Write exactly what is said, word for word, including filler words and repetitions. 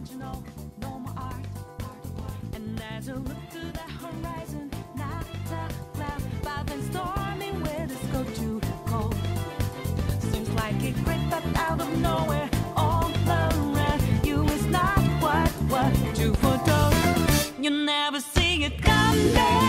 don't you know, no more art. And as you look to the horizon, not a cloud, but then stormy winds go too cold. Seems like it crept up out of nowhere, all around you is not what, what you foretold. You never see it coming.